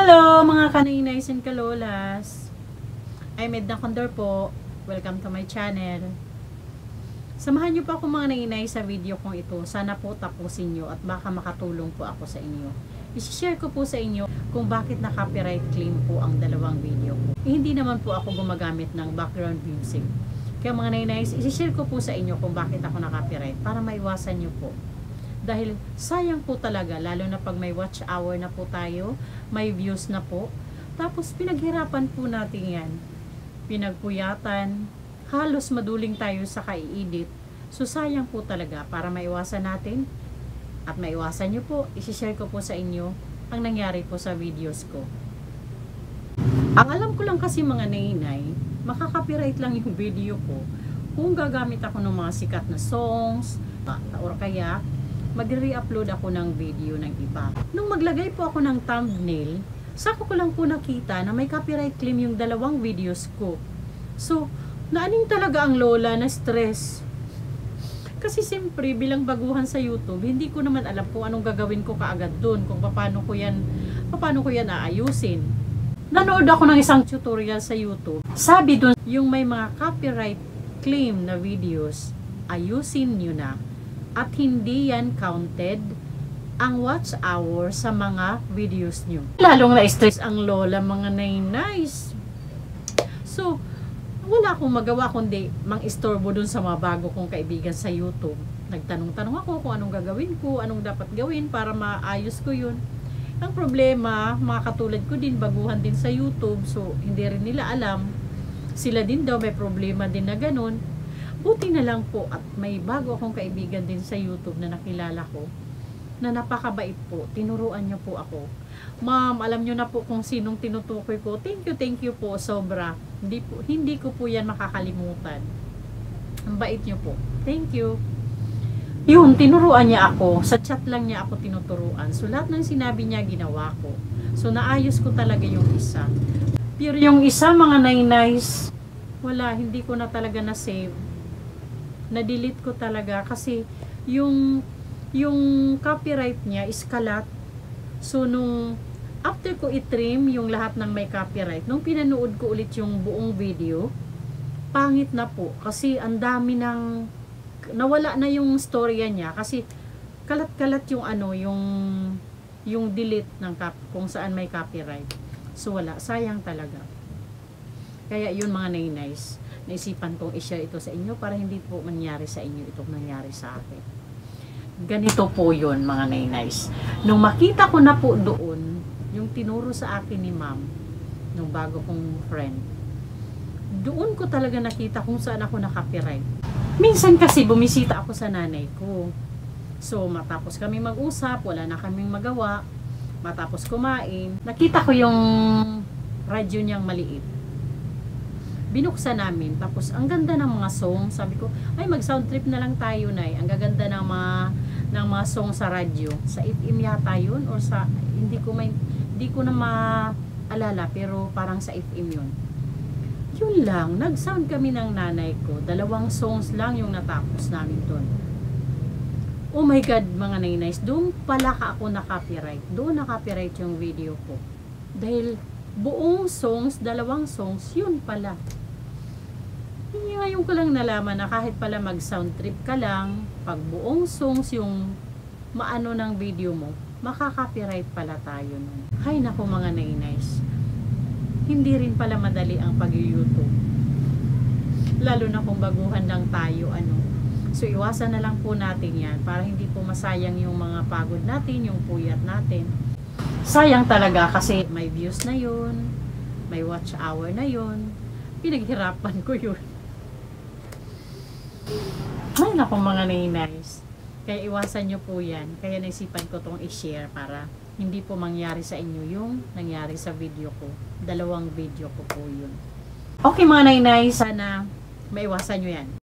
Hello mga kaninays and kalolas. I'm Edna Condor po. Welcome to my channel. Samahan niyo po ako mga nainay sa video kong ito. Sana po tapusin niyo at baka makatulong po ako sa inyo. I-share ko po sa inyo kung bakit na copyright claim po ang dalawang video ko. Hindi naman po ako gumagamit ng background music. Kaya mga nainays, i-share ko po sa inyo kung bakit ako na copyright para maiwasan niyo po. Dahil sayang po talaga, lalo na pag may watch hour na po tayo, may views na po. Tapos pinaghirapan po natin yan. Pinagpuyatan, halos maduling tayo sa kai-edit. So sayang po talaga para maiwasan natin. At maiwasan nyo po, isi-share ko po sa inyo ang nangyari po sa videos ko. Ang alam ko lang kasi mga nainay, makaka-copyright lang yung video ko kung gagamit ako ng mga sikat na songs, or kaya mag-re-upload ako ng video ng iba. Nung maglagay po ako ng thumbnail, saka ko lang po nakita na may copyright claim yung dalawang videos ko. So, naaning talaga ang lola na stress. Kasi siyempre, bilang baguhan sa YouTube, hindi ko naman alam kung anong gagawin ko kaagad dun, kung paano ko yan aayusin. Nanood ako ng isang tutorial sa YouTube. Sabi dun, yung may mga copyright claim na videos, ayusin nyo na. At hindi yan counted ang watch hour sa mga videos nyo. Lalong na-stress ang lola mga nainays. So, wala akong magawa kundi mang-istorbo dun sa mga bago kong kaibigan sa YouTube. Nagtanong-tanong ako kung anong gagawin ko, anong dapat gawin para maayos ko yun. Ang problema, mga katulad ko din, baguhan din sa YouTube, so hindi rin nila alam. Sila din daw may problema din na ganun. Buti na lang po at may bago akong kaibigan din sa YouTube na nakilala ko na napakabait po. Tinuruan niyo po ako. Ma'am, alam niyo na po kung sinong tinutukoy ko. Thank you po sobra. Hindi ko po yan makakalimutan. Ang bait niyo po. Thank you. Yun, tinuruan niya ako. Sa chat lang niya ako tinuturuan. So lahat ng sinabi niya ginawa ko. So naayos ko talaga yung isa. Pero yung isa mga nainays, wala, hindi ko na talaga na-save. Na-delete ko talaga kasi yung copyright niya is kalat. So nung after ko i-trim yung lahat ng may copyright, nung pinanood ko ulit yung buong video, pangit na po kasi ang dami ng nawala na yung storya niya kasi kalat-kalat yung yung delete ng kung saan may copyright. So wala, sayang talaga. Kaya yun mga nainays, naisipan kong i-share ito sa inyo para hindi po mangyari sa inyo itong nangyari sa akin. Ganito po yun mga nainays. Nung makita ko na po doon, yung tinuro sa akin ni ma'am, nung bago kong friend, doon ko talaga nakita kung saan ako na-copyright. Minsan kasi bumisita ako sa nanay ko. So matapos kami mag-usap, wala na kaming magawa, matapos kumain, nakita ko yung radyo niyang maliit. Binuksan namin, tapos ang ganda ng mga song, sabi ko, ay mag sound trip na lang tayo nay. Ang gaganda ng mga song sa radyo, sa FM yata yun or sa hindi ko na maalala pero parang sa FM yun. Yun lang, nag-sound kami ng nanay ko. 2 songs lang yung natapos namin doon. Oh my God, mga nainays, doon pala ako na-copyright. Doon na-copyright yung video ko. Dahil buong songs, 2 songs, yun pala. Ngayon ko lang nalaman na kahit pala mag-sound trip ka lang, pag buong songs yung maano ng video mo, makaka-copyright pala tayo nun. Hay nako mga nainays. Hindi rin pala madali ang pag-YouTube. Lalo na kung baguhan lang tayo, So iwasan na lang po natin yan para hindi po masayang yung mga pagod natin, yung puyat natin. Sayang talaga kasi may views na yun, may watch hour na yun, pinaghirapan ko yun. Ay naku mga nainays, kaya iwasan nyo po yan. Kaya naisipan ko itong i-share para hindi po mangyari sa inyo yung nangyari sa video ko. 2 video ko po yun. Okay mga nainays, sana maiwasan nyo yan.